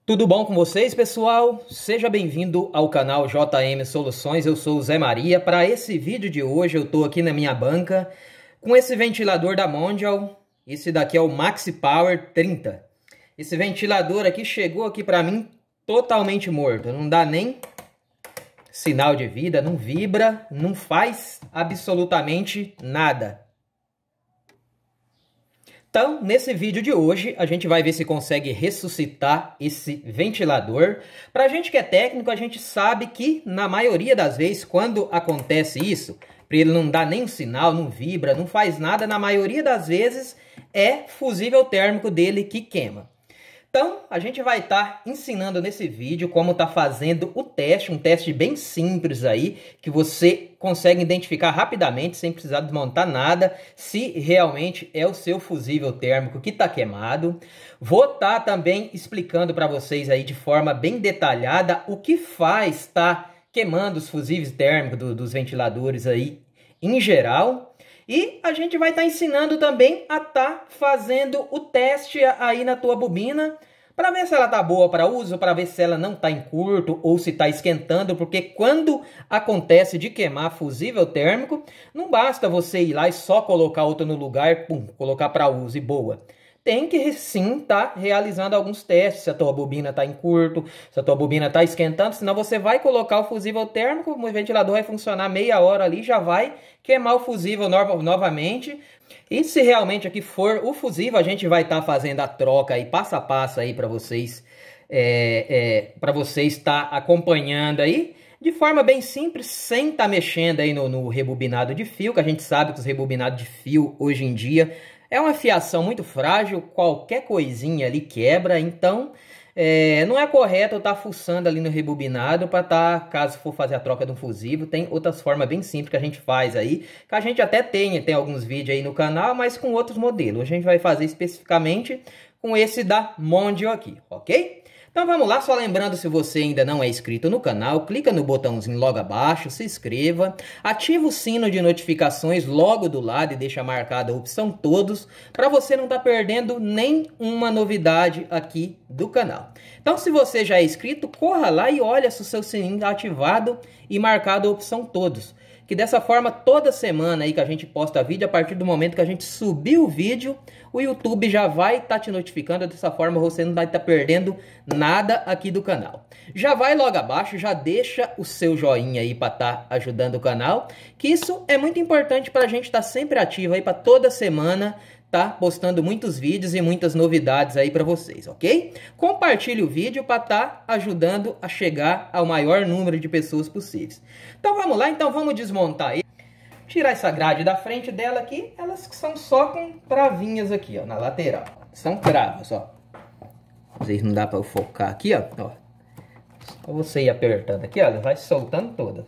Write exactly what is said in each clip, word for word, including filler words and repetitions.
Tudo bom com vocês, pessoal? Seja bem-vindo ao canal J M Soluções, eu sou o Zé Maria. Para esse vídeo de hoje eu estou aqui na minha banca com esse ventilador da Mondial. Esse daqui é o Maxi Power trinta. Esse ventilador aqui chegou aqui para mim totalmente morto, não dá nem sinal de vida, não vibra, não faz absolutamente nada. Então, nesse vídeo de hoje, a gente vai ver se consegue ressuscitar esse ventilador. Pra gente que é técnico, a gente sabe que, na maioria das vezes, quando acontece isso, para ele não dar nem um sinal, não vibra, não faz nada, na maioria das vezes, é fusível térmico dele que queima. Então, a gente vai estar tá ensinando nesse vídeo como tá fazendo o teste, um teste bem simples aí, que você consegue identificar rapidamente, sem precisar desmontar nada, se realmente é o seu fusível térmico que está queimado. Vou estar tá também explicando para vocês aí de forma bem detalhada o que faz estar tá queimando os fusíveis térmicos do, dos ventiladores aí em geral. E a gente vai estar tá ensinando também a estar tá fazendo o teste aí na tua bobina para ver se ela tá boa para uso, para ver se ela não está em curto ou se está esquentando, porque quando acontece de queimar fusível térmico, não basta você ir lá e só colocar outra no lugar, pum, colocar para uso e boa. Tem que sim estar tá realizando alguns testes, se a tua bobina está em curto, se a tua bobina está esquentando, senão você vai colocar o fusível térmico, o ventilador vai funcionar meia hora ali, já vai queimar o fusível no novamente. E se realmente aqui for o fusível, a gente vai estar tá fazendo a troca aí, passo a passo aí para vocês, é, é, para vocês estar tá acompanhando aí, de forma bem simples, sem estar tá mexendo aí no, no rebobinado de fio, que a gente sabe que os rebobinados de fio hoje em dia é uma fiação muito frágil, qualquer coisinha ali quebra, então é, não é correto eu estar tá fuçando ali no rebobinado para estar, tá, caso for fazer a troca de um fusível, tem outras formas bem simples que a gente faz aí, que a gente até tem, tem alguns vídeos aí no canal, mas com outros modelos. A gente vai fazer especificamente com esse da Mondial aqui, ok? Então vamos lá, só lembrando, se você ainda não é inscrito no canal, clica no botãozinho logo abaixo, se inscreva, ativa o sino de notificações logo do lado e deixa marcada a opção todos, para você não estar perdendo nenhuma novidade aqui do canal. Então se você já é inscrito, corra lá e olha se o seu sininho está ativado e marcado a opção todos. Que dessa forma, toda semana aí que a gente posta vídeo, a partir do momento que a gente subir o vídeo, o YouTube já vai estar tá te notificando. Dessa forma, você não vai estar tá perdendo nada aqui do canal. Já vai logo abaixo, já deixa o seu joinha aí para estar tá ajudando o canal, que isso é muito importante para a gente estar tá sempre ativo aí, para toda semana tá postando muitos vídeos e muitas novidades aí para vocês, ok? Compartilhe o vídeo para tá ajudando a chegar ao maior número de pessoas possíveis. Então vamos lá, então vamos desmontar aí. Tirar essa grade da frente dela aqui, elas são só com travinhas aqui, ó, na lateral. São travas, ó. Às vezes não dá para eu focar aqui, ó. ó. Só você ir apertando aqui, ó, ela vai soltando todas.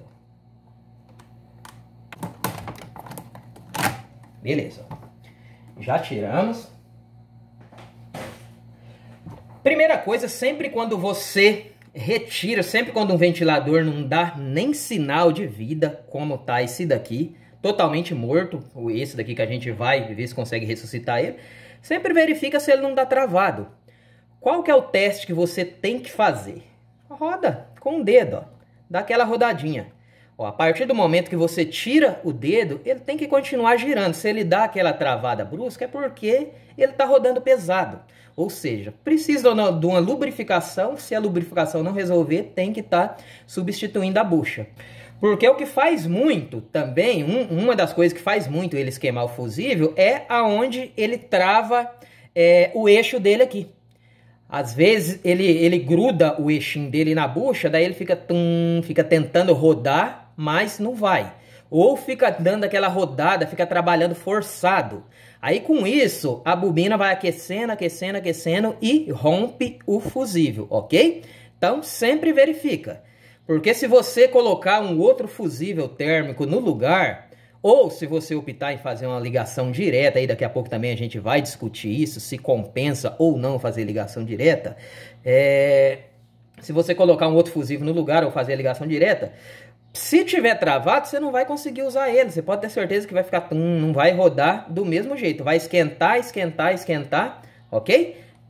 Beleza, ó. Já tiramos. Primeira coisa, sempre quando você retira, sempre quando um ventilador não dá nem sinal de vida, como tá esse daqui, totalmente morto, esse daqui que a gente vai ver se consegue ressuscitar ele, sempre verifica se ele não dá travado. Qual que é o teste que você tem que fazer? Roda com o dedo, ó, dá aquela rodadinha. Ó, a partir do momento que você tira o dedo, ele tem que continuar girando. Se ele dá aquela travada brusca, é porque ele está rodando pesado. Ou seja, precisa de uma lubrificação. Se a lubrificação não resolver, tem que estar tá substituindo a bucha. Porque o que faz muito também, um, uma das coisas que faz muito ele queimar o fusível é aonde ele trava é, o eixo dele aqui. Às vezes ele, ele gruda o eixinho dele na bucha, daí ele fica, tum, fica tentando rodar, mas não vai. Ou fica dando aquela rodada, fica trabalhando forçado. Aí com isso, a bobina vai aquecendo, aquecendo, aquecendo e rompe o fusível, ok? Então sempre verifica. Porque se você colocar um outro fusível térmico no lugar, ou se você optar em fazer uma ligação direta, aí daqui a pouco também a gente vai discutir isso, se compensa ou não fazer ligação direta. É... Se você colocar um outro fusível no lugar ou fazer a ligação direta, se tiver travado, você não vai conseguir usar ele. Você pode ter certeza que vai ficar, hum, não vai rodar do mesmo jeito. Vai esquentar, esquentar, esquentar, ok?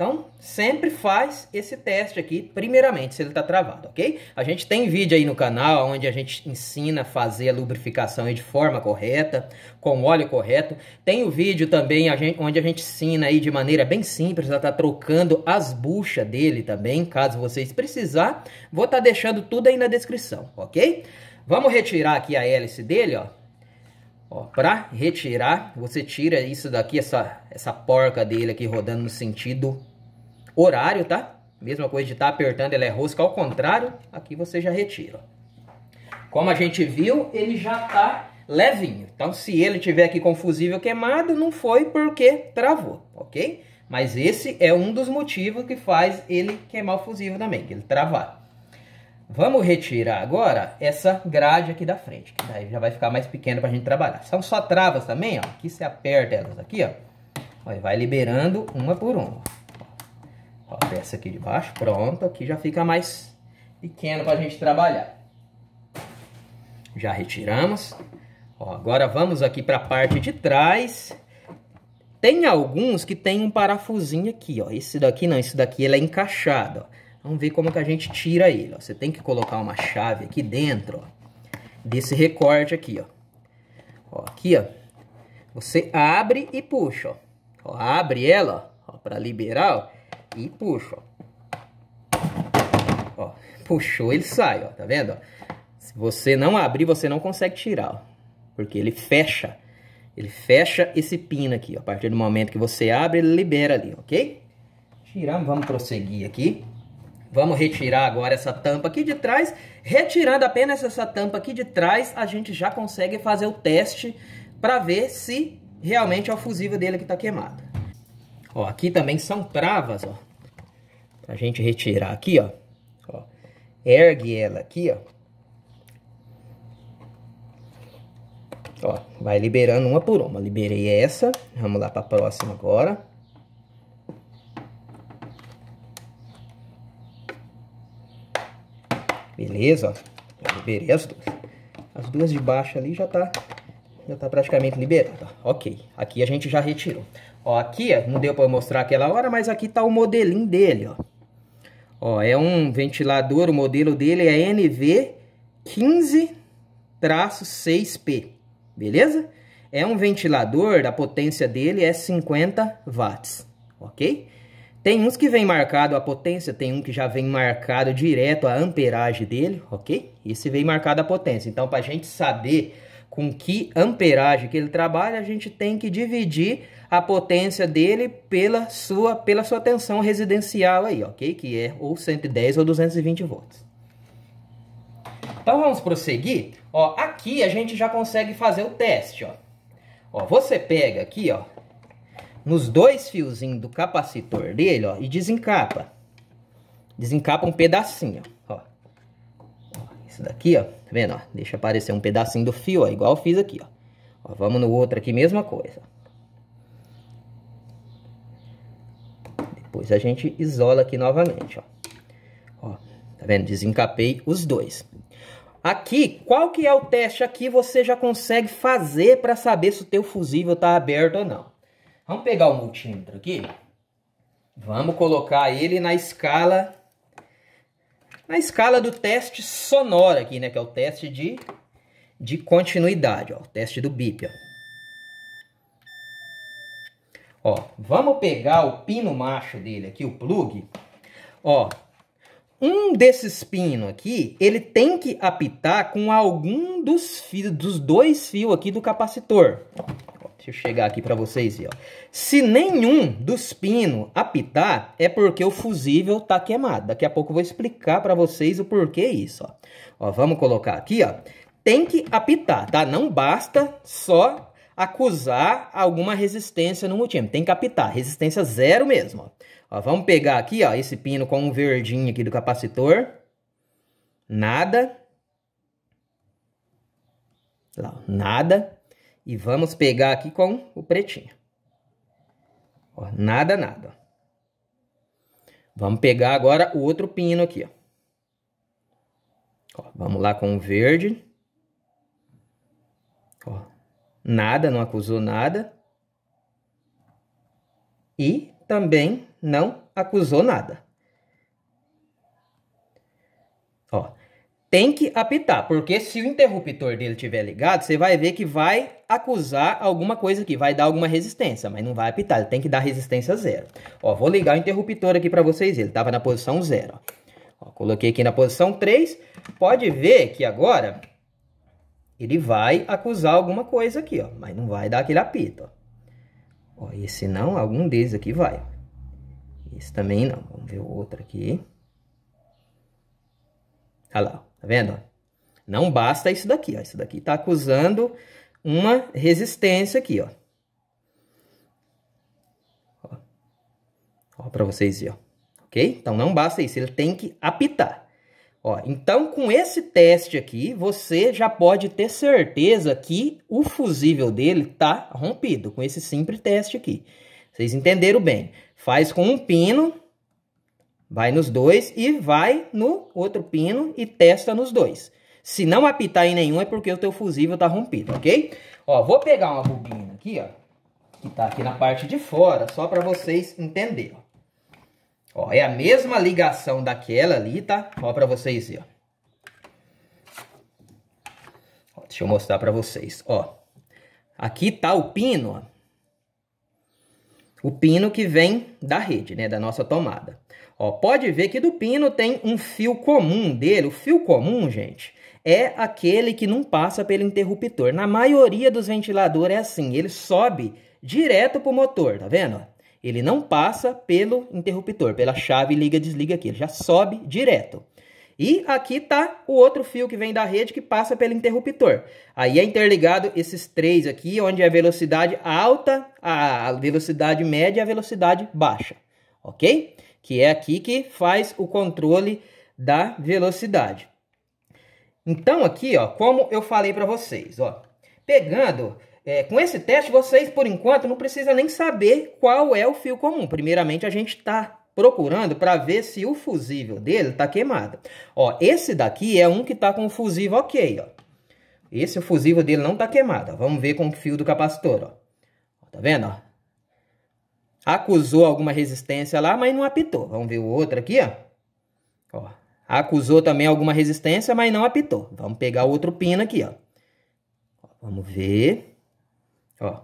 Então, sempre faz esse teste aqui, primeiramente, se ele está travado, ok? A gente tem vídeo aí no canal onde a gente ensina a fazer a lubrificação aí de forma correta, com óleo correto. Tem o vídeo também a gente, onde a gente ensina aí de maneira bem simples a estar tá trocando as buchas dele também, caso vocês precisar. Vou estar tá deixando tudo aí na descrição, ok? Vamos retirar aqui a hélice dele, ó. Ó, para retirar, você tira isso daqui, essa, essa porca dele aqui rodando no sentido horário, tá? Mesma coisa de estar tá apertando, ela é rosca ao contrário, aqui você já retira. Ó. Como a gente viu, ele já tá levinho. Então, se ele tiver aqui com o fusível queimado, não foi porque travou, ok? Mas esse é um dos motivos que faz ele queimar o fusível também, que ele travar. Vamos retirar agora essa grade aqui da frente, que daí já vai ficar mais pequena pra gente trabalhar. São só travas também, ó. Aqui você aperta elas aqui, ó. Ó, e vai liberando uma por uma. Ó, essa aqui de baixo, pronto. Aqui já fica mais pequeno pra gente trabalhar. Já retiramos. Ó, agora vamos aqui pra parte de trás. Tem alguns que tem um parafusinho aqui, ó. Esse daqui não, esse daqui ele é encaixado, ó. Vamos ver como que a gente tira ele, ó. Você tem que colocar uma chave aqui dentro, ó, desse recorte aqui, ó. Ó, aqui, ó. Você abre e puxa, ó. Ó, abre ela, ó, para liberar, ó, e puxa, ó. Ó, puxou, ele sai, ó, tá vendo, ó? Se você não abrir, você não consegue tirar, ó, porque ele fecha. Ele fecha esse pino aqui, ó. A partir do momento que você abre, ele libera ali, ok? Tiramos, vamos prosseguir aqui. Vamos retirar agora essa tampa aqui de trás. Retirando apenas essa tampa aqui de trás, a gente já consegue fazer o teste para ver se realmente é o fusível dele que está queimado. Ó, aqui também são travas, ó. Pra gente retirar aqui, ó. Ó, ergue ela aqui, ó. Ó, vai liberando uma por uma. Liberei essa. Vamos lá para a próxima agora. Beleza, ó. Já liberei as duas. As duas de baixo ali já tá, já tá praticamente liberada. Ok, aqui a gente já retirou. Ó, aqui, ó, não deu para mostrar aquela hora, mas aqui tá o modelinho dele, ó. Ó, é um ventilador, o modelo dele é N V quinze seis P, beleza? É um ventilador, a potência dele é cinquenta watts, ok? Tem uns que vem marcado a potência, tem um que já vem marcado direto a amperagem dele, ok? Esse vem marcado a potência. Então, para a gente saber com que amperagem que ele trabalha, a gente tem que dividir a potência dele pela sua, pela sua tensão residencial aí, ok? Que é ou cento e dez ou duzentos e vinte volts. Então, vamos prosseguir. Ó, aqui a gente já consegue fazer o teste, ó. Ó, você pega aqui, ó, nos dois fiozinhos do capacitor dele, ó, e desencapa. Desencapa um pedacinho, ó. Ó, isso daqui, ó, tá vendo, ó? Deixa aparecer um pedacinho do fio, ó, igual eu fiz aqui, ó. Ó, vamos no outro aqui, mesma coisa. Depois a gente isola aqui novamente, ó. Ó, tá vendo? Desencapei os dois. Aqui, qual que é o teste aqui você já consegue fazer para saber se o teu fusível tá aberto ou não. Vamos pegar o multímetro aqui. Vamos colocar ele na escala... Na escala do teste sonoro aqui, né? Que é o teste de, de continuidade, ó. O teste do bip, ó. Ó, vamos pegar o pino macho dele aqui, o plug. Ó, um desses pinos aqui, ele tem que apitar com algum dos fios, dos dois fios aqui do capacitor. Ó. Deixa eu chegar aqui para vocês verem, ó. Se nenhum dos pinos apitar, é porque o fusível tá queimado. Daqui a pouco eu vou explicar para vocês o porquê isso, ó. Ó, vamos colocar aqui, ó. Tem que apitar, tá? Não basta só acusar alguma resistência no multímetro. Tem que apitar, resistência zero mesmo, ó. Ó, vamos pegar aqui, ó, esse pino com um verdinho aqui do capacitor. Nada. Lá, nada. E vamos pegar aqui com o pretinho. Ó, nada, nada. Vamos pegar agora o outro pino aqui, ó. Ó, vamos lá com o verde. Ó, nada, não acusou nada. E também não acusou nada. Ó, tem que apitar, porque se o interruptor dele estiver ligado, você vai ver que vai acusar alguma coisa aqui, vai dar alguma resistência, mas não vai apitar, ele tem que dar resistência zero. Ó, vou ligar o interruptor aqui para vocês, ele estava na posição zero. Ó, coloquei aqui na posição três, pode ver que agora ele vai acusar alguma coisa aqui, ó, mas não vai dar aquele apito. Ó, ó, esse não, algum deles aqui vai. Esse também não, vamos ver o outro aqui. Olha lá, tá vendo? Não basta isso daqui, ó. Isso daqui tá acusando uma resistência aqui, ó. Ó, ó para vocês verem, ó. Ok? Então, não basta isso, ele tem que apitar. Ó, então, com esse teste aqui, você já pode ter certeza que o fusível dele tá rompido, com esse simples teste aqui. Vocês entenderam bem. Faz com um pino... Vai nos dois e vai no outro pino e testa nos dois. Se não apitar em nenhum é porque o teu fusível tá rompido, ok? Ó, vou pegar uma bobina aqui, ó, que tá aqui na parte de fora, só para vocês entenderem. Ó, é a mesma ligação daquela ali, tá? Ó, para vocês verem, ó. Deixa eu mostrar para vocês, ó. Aqui tá o pino, ó. O pino que vem da rede, né, da nossa tomada. Ó, pode ver que do pino tem um fio comum dele. O fio comum, gente, é aquele que não passa pelo interruptor. Na maioria dos ventiladores é assim, ele sobe direto pro motor, tá vendo? Ele não passa pelo interruptor, pela chave liga-desliga aqui, ele já sobe direto. E aqui tá o outro fio que vem da rede que passa pelo interruptor. Aí é interligado esses três aqui, onde é a velocidade alta, a velocidade média e a velocidade baixa, ok? Que é aqui que faz o controle da velocidade. Então aqui, ó, como eu falei para vocês, ó, pegando, é, com esse teste, vocês por enquanto não precisam nem saber qual é o fio comum. Primeiramente a gente está procurando para ver se o fusível dele está queimado. Ó, esse daqui é um que está com o fusível ok, ó. Esse o fusível dele não está queimado, ó. Vamos ver com o fio do capacitor, ó. Tá vendo, ó? Acusou alguma resistência lá, mas não apitou. Vamos ver o outro aqui, ó. Ó, acusou também alguma resistência, mas não apitou. Vamos pegar o outro pino aqui, ó. Ó, vamos ver. Ó.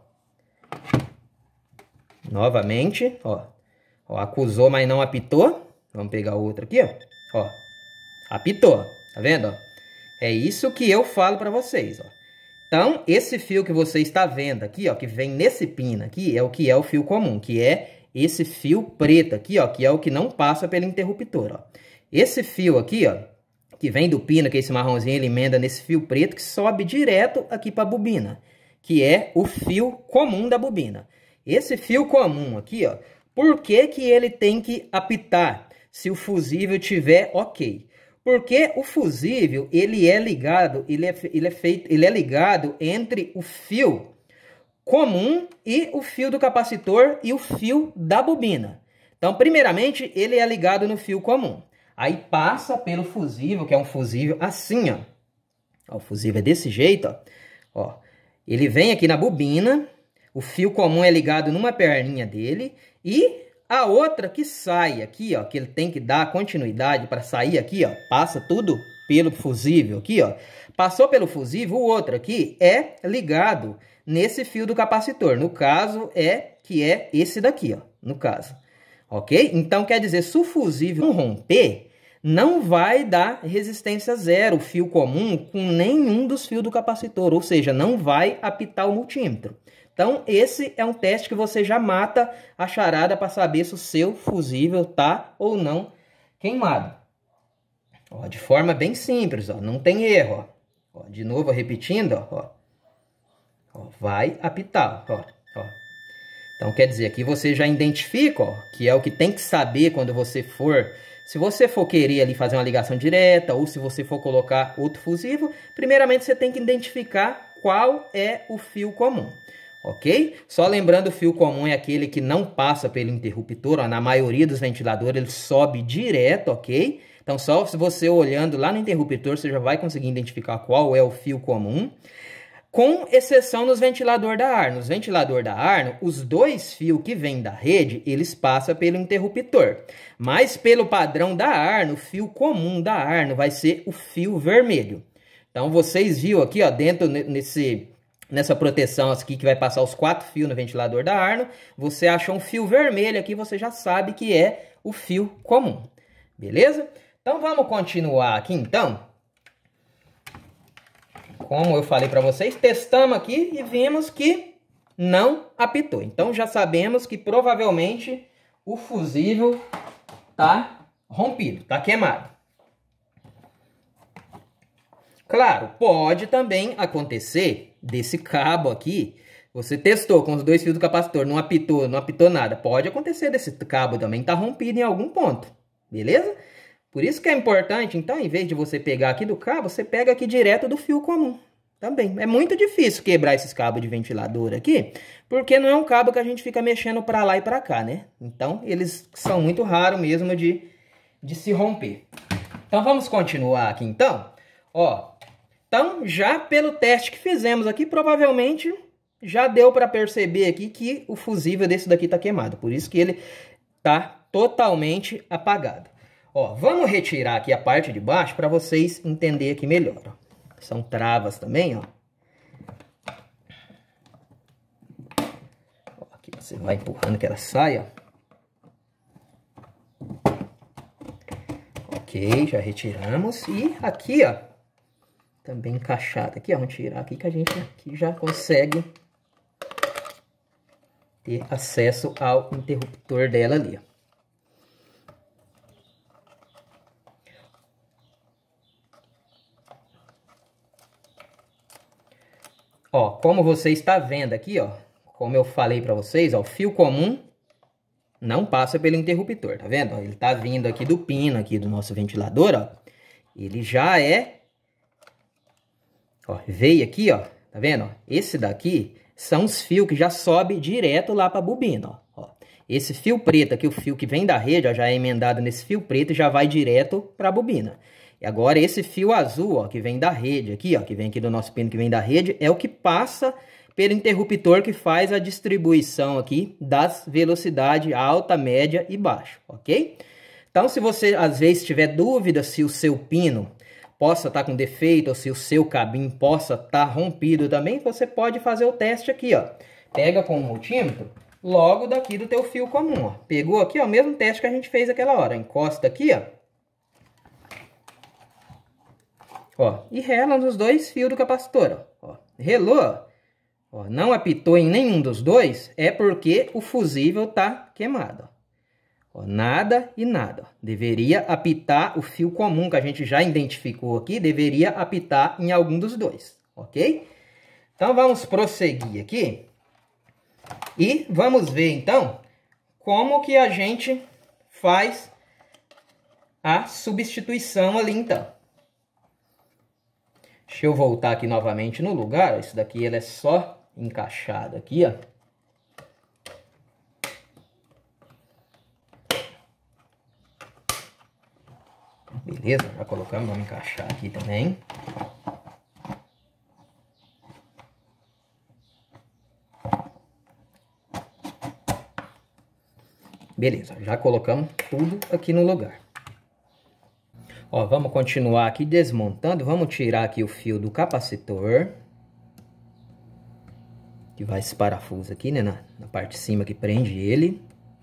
Novamente, ó. Ó, acusou, mas não apitou. Vamos pegar o outro aqui, ó. Ó. Apitou. Tá vendo, ó? É isso que eu falo para vocês, ó. Então, esse fio que você está vendo aqui, ó, que vem nesse pino aqui, é o que é o fio comum, que é esse fio preto aqui, ó, que é o que não passa pelo interruptor, ó. Esse fio aqui, ó, que vem do pino, que é esse marronzinho, ele emenda nesse fio preto que sobe direto aqui para a bobina, que é o fio comum da bobina. Esse fio comum aqui, ó, por que que ele tem que apitar se o fusível tiver ok? Porque o fusível, ele é ligado, ele é, ele é feito, ele é ligado entre o fio comum e o fio do capacitor e o fio da bobina. Então, primeiramente, ele é ligado no fio comum. Aí passa pelo fusível, que é um fusível assim, ó. Ó, o fusível é desse jeito, ó. Ó. Ele vem aqui na bobina, o fio comum é ligado numa perninha dele e a outra que sai aqui, ó, que ele tem que dar continuidade para sair aqui, ó, passa tudo pelo fusível aqui, ó. Passou pelo fusível, o outro aqui é ligado nesse fio do capacitor. No caso, é que é esse daqui, ó, no caso. Ok? Então, quer dizer, se o fusível não romper, não vai dar resistência zero, o fio comum, com nenhum dos fios do capacitor. Ou seja, não vai apitar o multímetro. Então, esse é um teste que você já mata a charada para saber se o seu fusível tá ou não queimado. Ó, de forma bem simples, ó, não tem erro. Ó. Ó, de novo, repetindo, ó, ó, vai apitar. Ó, ó. Então, quer dizer, aqui você já identifica, ó, que é o que tem que saber quando você for... Se você for querer ali fazer uma ligação direta ou se você for colocar outro fusível, primeiramente você tem que identificar qual é o fio comum. Ok? Só lembrando, o fio comum é aquele que não passa pelo interruptor, ó, na maioria dos ventiladores ele sobe direto, ok? Então só se você olhando lá no interruptor, você já vai conseguir identificar qual é o fio comum. com exceção nos ventilador da Arno. Nos ventilador da Arno, os dois fios que vêm da rede, eles passam pelo interruptor. Mas pelo padrão da Arno, o fio comum da Arno vai ser o fio vermelho. Então vocês viram aqui, ó, dentro nesse, nessa proteção aqui que vai passar os quatro fios no ventilador da Arno, você achou um fio vermelho aqui, você já sabe que é o fio comum. Beleza? Então vamos continuar aqui então. Como eu falei para vocês, testamos aqui e vimos que não apitou. Então já sabemos que provavelmente o fusível tá rompido, tá queimado. Claro, pode também acontecer desse cabo aqui. Você testou com os dois fios do capacitor, não apitou, não apitou nada. Pode acontecer desse cabo também tá rompido em algum ponto, beleza? Por isso que é importante, então, em vez de você pegar aqui do cabo, você pega aqui direto do fio comum. Também. É muito difícil quebrar esses cabos de ventilador aqui, porque não é um cabo que a gente fica mexendo para lá e para cá, né? Então, eles são muito raros mesmo de, de se romper. Então, vamos continuar aqui, então. Ó, então, já pelo teste que fizemos aqui, provavelmente já deu para perceber aqui que o fusível desse daqui tá queimado. Por isso que ele tá totalmente apagado. Ó, vamos retirar aqui a parte de baixo para vocês entenderem aqui melhor. Ó. São travas também, ó. Ó. Aqui você vai empurrando que ela sai, ó. Ok, já retiramos. E aqui, ó, também encaixado aqui, ó. Vamos tirar aqui que a gente aqui já consegue ter acesso ao interruptor dela ali, ó. Ó, como você está vendo aqui, ó, como eu falei para vocês, ó, o fio comum não passa pelo interruptor, tá vendo? Ó, ele tá vindo aqui do pino aqui do nosso ventilador, ó. Ele já é, ó, veio aqui, ó, tá vendo? Ó, esse daqui são os fios que já sobe direto lá para a bobina, ó. Ó. Esse fio preto aqui, o fio que vem da rede, ó, já é emendado nesse fio preto e já vai direto para a bobina. E agora esse fio azul, ó, que vem da rede aqui, ó, que vem aqui do nosso pino que vem da rede, é o que passa pelo interruptor que faz a distribuição aqui das velocidades alta, média e baixa, ok? Então, se você às vezes tiver dúvida se o seu pino possa estar com defeito ou se o seu cabinho possa estar rompido também, você pode fazer o teste aqui, ó. Pega com o multímetro logo daqui do teu fio comum, ó. Pegou aqui, ó, o mesmo teste que a gente fez aquela hora. Encosta aqui, ó. Ó, e rela nos dois fios do capacitor, ó. Ó, relou, ó, não apitou em nenhum dos dois, é porque o fusível tá queimado, ó. Ó, nada e nada, ó. Deveria apitar o fio comum que a gente já identificou aqui, deveria apitar em algum dos dois, ok? Então vamos prosseguir aqui e vamos ver então como que a gente faz a substituição ali então. Deixa eu voltar aqui novamente no lugar. Isso daqui ele é só encaixado aqui, ó. Beleza, já colocamos, vamos encaixar aqui também. Beleza, já colocamos tudo aqui no lugar. Ó, vamos continuar aqui desmontando. Vamos tirar aqui o fio do capacitor. Que vai esse parafuso aqui, né? Na, na parte de cima que prende ele.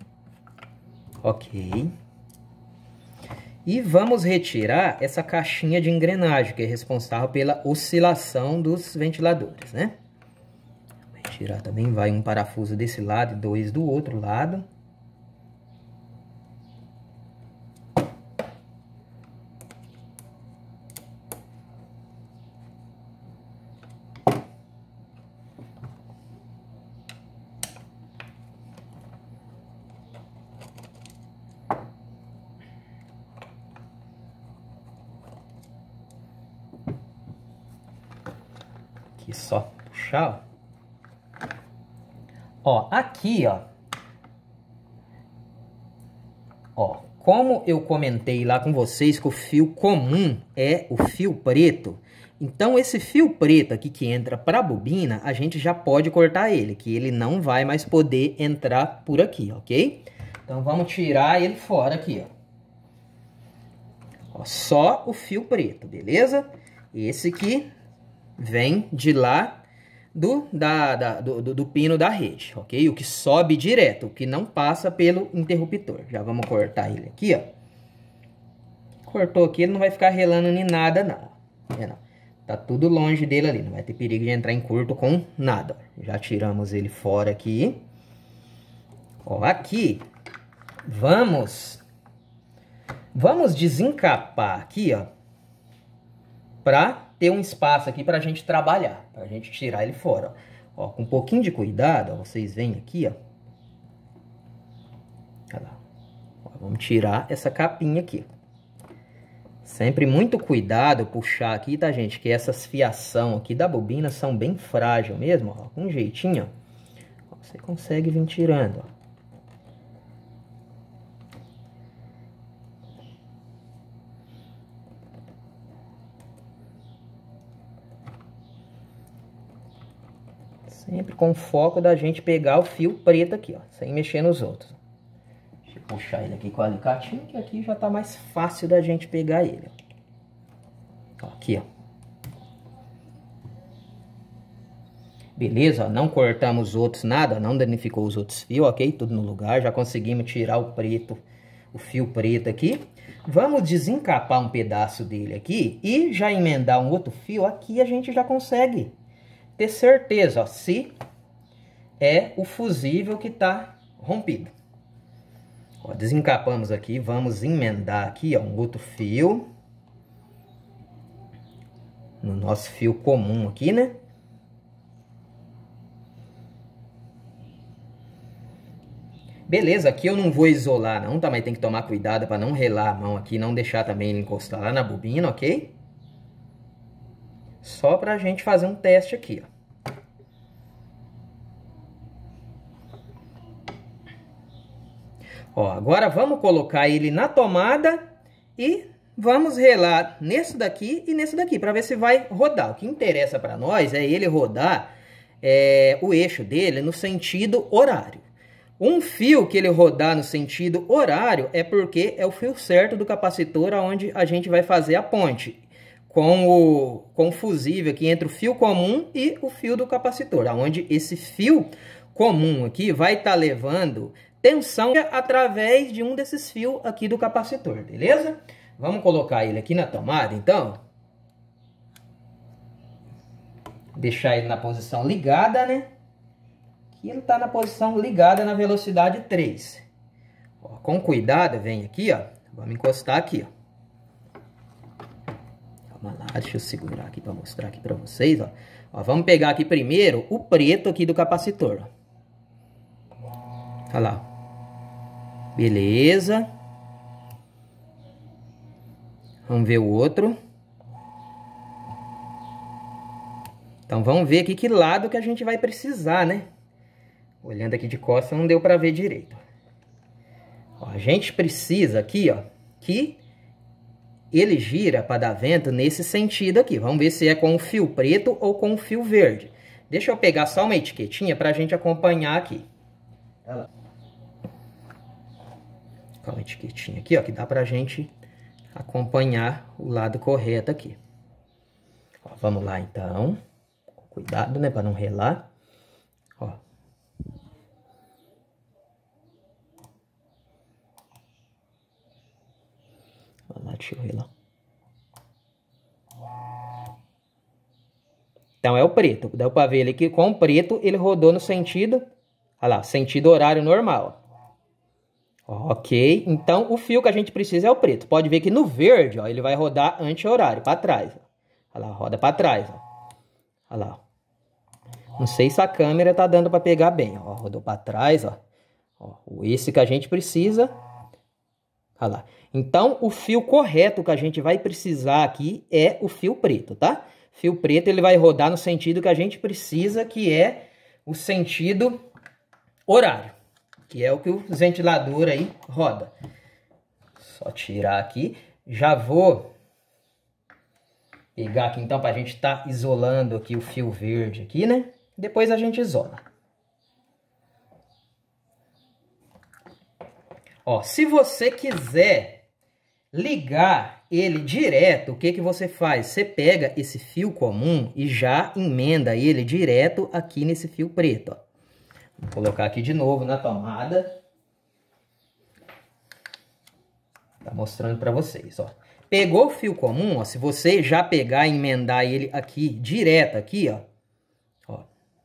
Ok. E vamos retirar essa caixinha de engrenagem, que é responsável pela oscilação dos ventiladores, né? Vou retirar também, vai um parafuso desse lado e dois do outro lado. Aqui só puxar, ó. Ó, aqui, ó. Ó, como eu comentei lá com vocês que o fio comum é o fio preto, então esse fio preto aqui que entra para a bobina, a gente já pode cortar ele, que ele não vai mais poder entrar por aqui, ok? Então vamos tirar ele fora aqui, ó. Ó, só o fio preto, beleza? Esse aqui vem de lá do, da, da, do, do, do pino da rede, ok? O que sobe direto, o que não passa pelo interruptor. Já vamos cortar ele aqui, ó. Cortou aqui, ele não vai ficar relando nem nada, não. É, não. Tá tudo longe dele ali, não vai ter perigo de entrar em curto com nada. Já tiramos ele fora aqui. Ó, aqui, vamos... Vamos desencapar aqui, ó. Pra ter um espaço aqui pra gente trabalhar, pra gente tirar ele fora, ó. Ó, com um pouquinho de cuidado, ó, vocês veem aqui, ó. Olha lá. Ó, vamos tirar essa capinha aqui. Sempre muito cuidado puxar aqui, tá, gente? Que essas fiação aqui da bobina são bem frágeis mesmo, ó. Com um jeitinho, ó, você consegue vir tirando, ó. Sempre com foco da gente pegar o fio preto aqui, ó, sem mexer nos outros. Deixa eu puxar ele aqui com o alicatinho, que aqui já tá mais fácil da gente pegar ele. Ó. Aqui, ó. Beleza, ó, não cortamos os outros nada, não danificou os outros fios, ok? Tudo no lugar, já conseguimos tirar o preto, o fio preto aqui. Vamos desencapar um pedaço dele aqui e já emendar um outro fio. Aqui a gente já consegue ter certeza, ó, se é o fusível que tá rompido. Ó, desencapamos aqui, vamos emendar aqui, ó, um outro fio no nosso fio comum aqui, né? Beleza, aqui eu não vou isolar não, tá? Mas tem que tomar cuidado para não relar a mão aqui, não deixar também ele encostar lá na bobina, ok? Só pra gente fazer um teste aqui, ó. Ó, agora vamos colocar ele na tomada e vamos relar nesse daqui e nesse daqui, para ver se vai rodar. O que interessa para nós é ele rodar é, o eixo dele no sentido horário. Um fio que ele rodar no sentido horário é porque é o fio certo do capacitor aonde a gente vai fazer a ponte com o, com o fusível aqui entre o fio comum e o fio do capacitor, aonde esse fio comum aqui vai estar tá levando tensão através de um desses fios aqui do capacitor, beleza? Vamos colocar ele aqui na tomada, então. Deixar ele na posição ligada, né? Aqui ele está na posição ligada na velocidade três. Ó, com cuidado, vem aqui, ó. Vamos encostar aqui, ó. Calma lá, deixa eu segurar aqui para mostrar aqui para vocês, ó. Ó. Vamos pegar aqui primeiro o preto aqui do capacitor. Olha lá. Beleza. Vamos ver o outro. Então vamos ver aqui que lado que a gente vai precisar, né? Olhando aqui de costas não deu para ver direito. Ó, a gente precisa aqui, ó, que ele gira para dar vento nesse sentido aqui. Vamos ver se é com o fio preto ou com o fio verde. Deixa eu pegar só uma etiquetinha para a gente acompanhar aqui. Olha lá. Com uma etiquetinha aqui, ó, que dá para a gente acompanhar o lado correto aqui. Ó, vamos lá, então. Cuidado, né, para não relar. Ó. Vamos lá, deixa eu relar. Então, é o preto. Deu para ver ele aqui com o preto, ele rodou no sentido, olha lá, sentido horário normal. Ó, ok, então o fio que a gente precisa é o preto. Pode ver que no verde, ó, ele vai rodar anti-horário, para trás. Ó. Olha lá, roda para trás. Ó. Olha lá. Não sei se a câmera tá dando para pegar bem. Ó, rodou para trás, ó. Ó. Esse que a gente precisa. Olha lá. Então, o fio correto que a gente vai precisar aqui é o fio preto, tá? Fio preto, ele vai rodar no sentido que a gente precisa, que é o sentido horário. Que é o que o ventilador aí roda. Só tirar aqui. Já vou pegar aqui então para a gente estar tá isolando aqui o fio verde aqui, né? Depois a gente isola. Ó, se você quiser ligar ele direto, o que que você faz? Você pega esse fio comum e já emenda ele direto aqui nesse fio preto, ó. Vou colocar aqui de novo na tomada. Tá mostrando para vocês, ó. Pegou o fio comum, ó, se você já pegar e emendar ele aqui direto aqui, ó. Ó.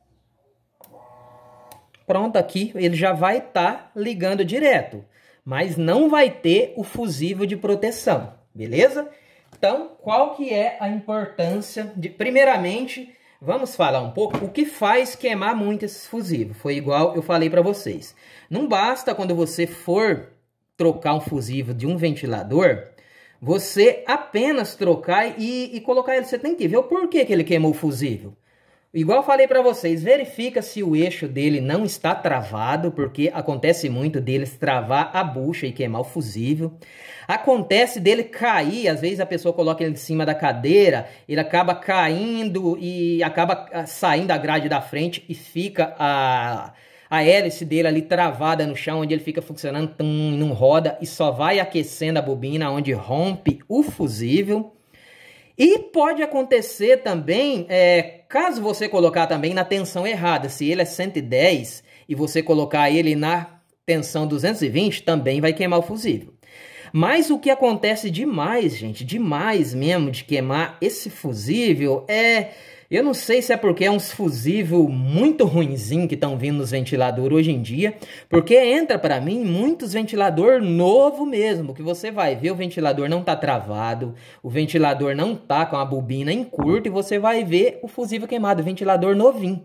Pronto, aqui ele já vai estar tá ligando direto, mas não vai ter o fusível de proteção, beleza? Então, qual que é a importância de... Primeiramente, vamos falar um pouco o que faz queimar muito esse fusível. Foi igual eu falei para vocês. Não basta quando você for trocar um fusível de um ventilador, você apenas trocar e, e colocar ele. Você tem que ver o porquê que ele queimou o fusível. Igual eu falei para vocês, verifica se o eixo dele não está travado, porque acontece muito deles travar a bucha e queimar o fusível. Acontece dele cair, às vezes a pessoa coloca ele em cima da cadeira, ele acaba caindo e acaba saindo a grade da frente e fica a, a hélice dele ali travada no chão, onde ele fica funcionando, tum, não roda e só vai aquecendo a bobina, onde rompe o fusível. E pode acontecer também, é, caso você colocar também na tensão errada, se ele é cento e dez e você colocar ele na tensão duzentos e vinte, também vai queimar o fusível. Mas o que acontece demais, gente, demais mesmo de queimar esse fusível é... Eu não sei se é porque é uns fusível muito ruinzinho que estão vindo nos ventiladores hoje em dia, porque entra para mim muitos ventilador novo mesmo, que você vai ver o ventilador não tá travado, o ventilador não tá com a bobina em curto e você vai ver o fusível queimado, ventilador novinho.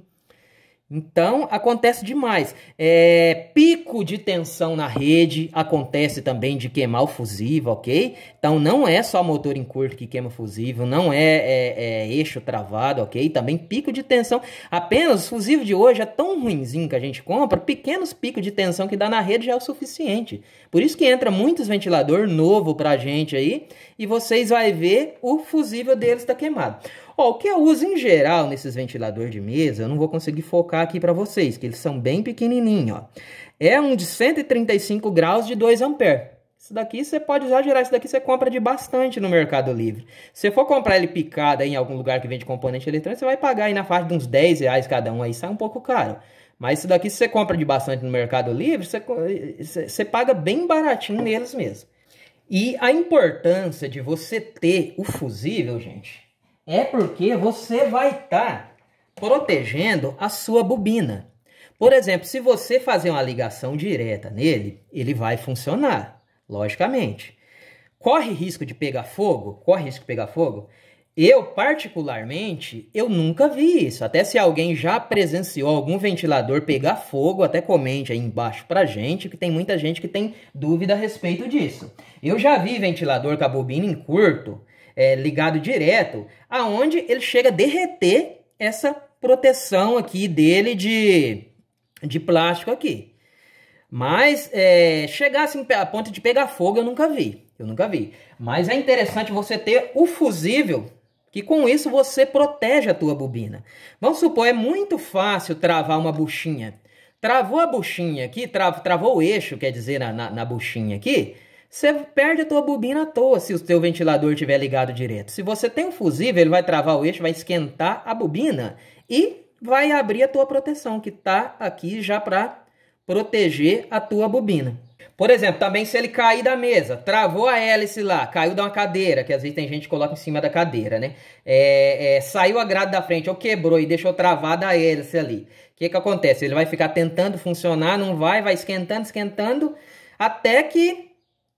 Então, acontece demais. É, pico de tensão na rede acontece também de queimar o fusível, ok? Então, não é só motor em curto que queima o fusível, não é, é, é eixo travado, ok? Também pico de tensão. Apenas o fusível de hoje é tão ruinzinho que a gente compra, pequenos picos de tensão que dá na rede já é o suficiente. Por isso que entra muitos ventilador novo pra gente aí e vocês vão ver o fusível deles está queimado. Ó, o que eu uso em geral nesses ventiladores de mesa, eu não vou conseguir focar aqui para vocês, que eles são bem pequenininhos, ó. É um de cento e trinta e cinco graus de dois amperes. Isso daqui você pode exagerar, isso daqui você compra de bastante no Mercado Livre. Se você for comprar ele picado aí em algum lugar que vende componente eletrônico, você vai pagar aí na faixa de uns dez reais cada um, aí sai um pouco caro. Mas isso daqui, se você compra de bastante no Mercado Livre, você, você paga bem baratinho neles mesmo. E a importância de você ter o fusível, gente, é porque você vai estar tá protegendo a sua bobina. Por exemplo, se você fazer uma ligação direta nele, ele vai funcionar, logicamente. Corre risco de pegar fogo? Corre risco de pegar fogo? Eu, particularmente, eu nunca vi isso. Até se alguém já presenciou algum ventilador pegar fogo, até comente aí embaixo pra gente, que tem muita gente que tem dúvida a respeito disso. Eu já vi ventilador com a bobina em curto, É, ligado direto, aonde ele chega a derreter essa proteção aqui dele de, de plástico aqui. Mas é, chegar assim a ponto de pegar fogo eu nunca vi, eu nunca vi. Mas é interessante você ter o fusível, que com isso você protege a tua bobina. Vamos supor, é muito fácil travar uma buchinha. Travou a buchinha aqui, tra, travou o eixo, quer dizer, na, na, na buchinha aqui, você perde a tua bobina à toa se o teu ventilador estiver ligado direto. Se você tem um fusível, ele vai travar o eixo, vai esquentar a bobina e vai abrir a tua proteção, que está aqui já para proteger a tua bobina. Por exemplo, também se ele cair da mesa, travou a hélice lá, caiu de uma cadeira, que às vezes tem gente que coloca em cima da cadeira, né? É, é, saiu a grade da frente ou quebrou e deixou travada a hélice ali. O que que acontece? Ele vai ficar tentando funcionar, não vai, vai esquentando, esquentando, até que...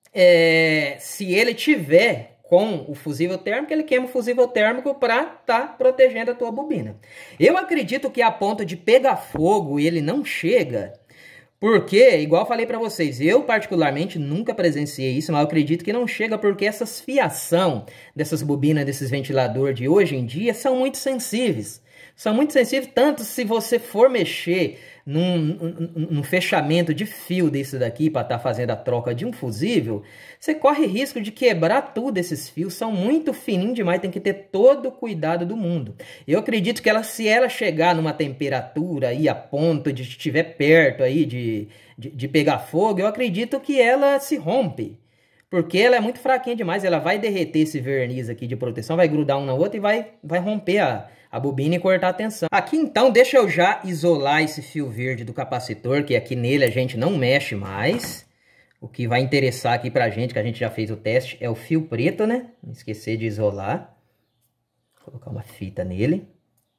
É, se ele tiver com o fusível térmico, ele queima o fusível térmico para estar tá protegendo a tua bobina. Eu acredito que a ponto de pegar fogo ele não chega, porque, igual eu falei para vocês, eu particularmente nunca presenciei isso, mas eu acredito que não chega porque essas fiação dessas bobinas, desses ventiladores de hoje em dia, são muito sensíveis. São muito sensíveis, tanto se você for mexer num, num, num fechamento de fio desse daqui para estar tá fazendo a troca de um fusível, você corre risco de quebrar tudo. Esses fios são muito fininhos demais, tem que ter todo o cuidado do mundo. Eu acredito que ela, se ela chegar numa temperatura aí a ponto de estiver perto aí de, de, de pegar fogo, eu acredito que ela se rompe. Porque ela é muito fraquinha demais, ela vai derreter esse verniz aqui de proteção, vai grudar um na outra e vai, vai romper a, a bobina e cortar a tensão. Aqui então, deixa eu já isolar esse fio verde do capacitor, que aqui nele a gente não mexe mais. O que vai interessar aqui pra gente, que a gente já fez o teste, é o fio preto, né? Não esquecer de isolar. Vou colocar uma fita nele.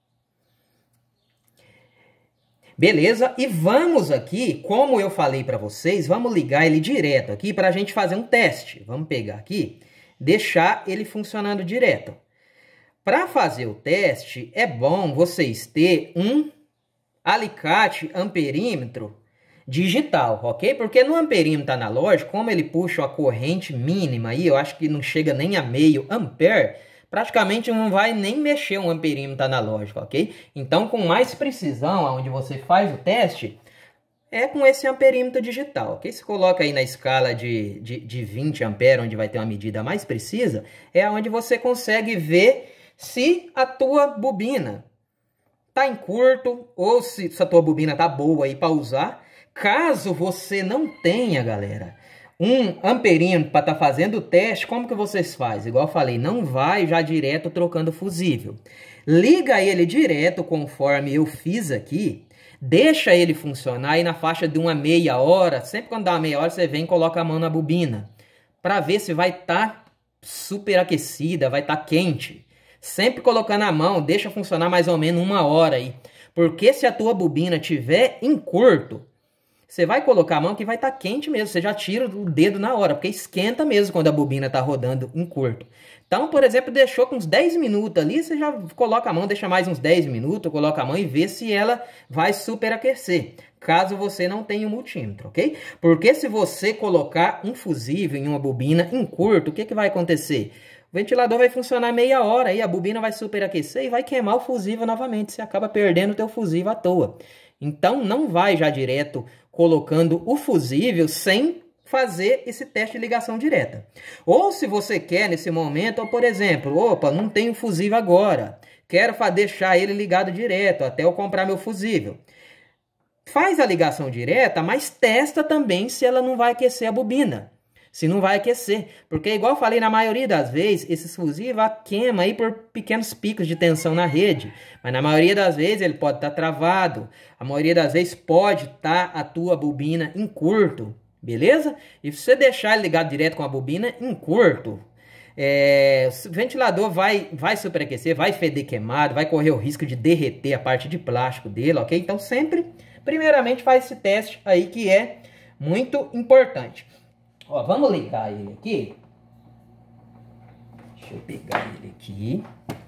Beleza, e vamos aqui, como eu falei para vocês, vamos ligar ele direto aqui para a gente fazer um teste. Vamos pegar aqui, deixar ele funcionando direto. Para fazer o teste, é bom vocês ter um alicate amperímetro digital, ok? Porque no amperímetro analógico, como ele puxa a corrente mínima aí, eu acho que não chega nem a meio ampere, praticamente não vai nem mexer um amperímetro analógico, ok? Então, com mais precisão, onde você faz o teste, é com esse amperímetro digital, ok? Você coloca aí na escala de, de, de vinte amperes, onde vai ter uma medida mais precisa, é onde você consegue ver se a tua bobina tá em curto ou se, se a tua bobina tá boa aí para usar. Caso você não tenha, galera, um amperímetro para estar tá fazendo o teste, como que vocês fazem? Igual eu falei, não vai já direto trocando fusível. Liga ele direto conforme eu fiz aqui, deixa ele funcionar aí na faixa de uma meia hora. Sempre quando dá uma meia hora, você vem e coloca a mão na bobina, para ver se vai estar tá superaquecida, vai estar tá quente. Sempre colocando a mão, deixa funcionar mais ou menos uma hora aí. Porque se a tua bobina tiver em curto, você vai colocar a mão que vai estar tá quente mesmo. Você já tira o dedo na hora, porque esquenta mesmo quando a bobina está rodando em curto. Então, por exemplo, deixou com uns dez minutos ali, você já coloca a mão, deixa mais uns dez minutos, coloca a mão e vê se ela vai superaquecer. Caso você não tenha um multímetro, ok? Porque se você colocar um fusível em uma bobina em curto, o que, que vai acontecer? O ventilador vai funcionar meia hora, aí a bobina vai superaquecer e vai queimar o fusível novamente. Você acaba perdendo o teu fusível à toa. Então, não vai já direto colocando o fusível sem fazer esse teste de ligação direta. Ou se você quer nesse momento, ou por exemplo, opa, não tenho fusível agora, quero deixar ele ligado direto até eu comprar meu fusível. Faz a ligação direta, mas testa também se ela não vai aquecer a bobina. Se não vai aquecer, porque igual eu falei, na maioria das vezes, esse fusível queima aí por pequenos picos de tensão na rede, mas na maioria das vezes ele pode estar tá travado, a maioria das vezes pode estar tá a tua bobina em curto, beleza? E se você deixar ele ligado direto com a bobina em curto, é, o ventilador vai, vai superaquecer, vai feder queimado, vai correr o risco de derreter a parte de plástico dele, ok? Então sempre, primeiramente, faz esse teste aí que é muito importante. Ó, vamos ligar ele aqui. Deixa eu pegar ele aqui.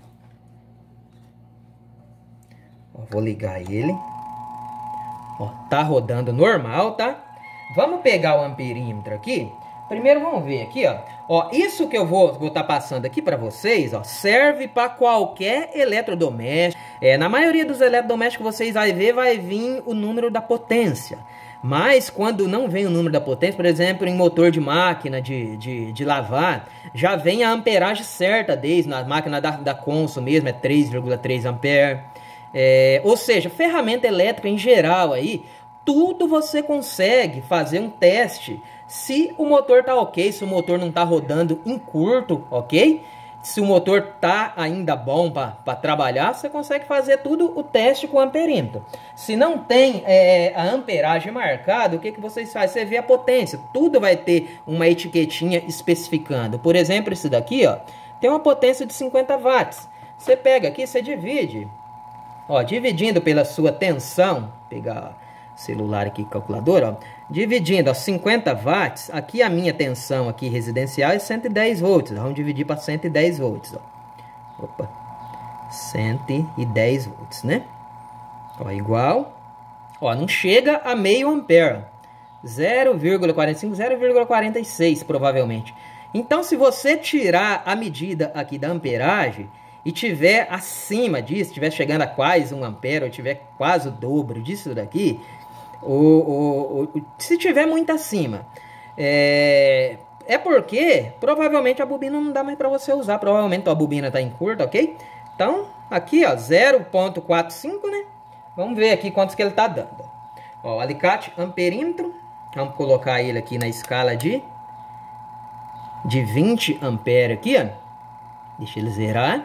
Ó, vou ligar ele. Ó, tá rodando normal, tá? Vamos pegar o amperímetro aqui. Primeiro vamos ver aqui, ó. Ó, isso que eu vou vou tá passando aqui para vocês, ó, serve para qualquer eletrodoméstico. É, na maioria dos eletrodomésticos vocês vai ver, vai vir o número da potência. Mas quando não vem o número da potência, por exemplo, em motor de máquina de, de, de lavar, já vem a amperagem certa desde na máquina da, da Consul mesmo, é três vírgula três ampere. É, ou seja, ferramenta elétrica em geral aí, tudo você consegue fazer um teste se o motor tá ok, se o motor não tá rodando em curto, ok? Se o motor tá ainda bom para trabalhar, você consegue fazer tudo o teste com o amperímetro. Se não tem é, a amperagem marcada, o que, que vocês fazem? Você vê a potência, tudo vai ter uma etiquetinha especificando. Por exemplo, esse daqui, ó, tem uma potência de cinquenta watts. Você pega aqui, você divide, ó, dividindo pela sua tensão, pegar celular aqui, calculadora, ó, dividindo, ó, cinquenta watts, aqui a minha tensão aqui residencial é cento e dez volts, vamos dividir para cento e dez volts, ó. Opa, cento e dez volts, né? Ó, igual, ó, não chega a meio ampere, zero vírgula quarenta e cinco, zero vírgula quarenta e seis provavelmente. Então, se você tirar a medida aqui da amperagem e tiver acima disso, estiver chegando a quase um ampere, ou tiver quase o dobro disso daqui, ou, ou, ou se tiver muito acima, é, é porque provavelmente a bobina não dá mais para você usar, provavelmente a bobina está em curta, ok? Então, aqui ó, zero ponto quarenta e cinco, né? Vamos ver aqui quantos que ele está dando. Ó, o alicate amperímetro, vamos colocar ele aqui na escala de, de vinte amperes aqui, ó. Deixa ele zerar.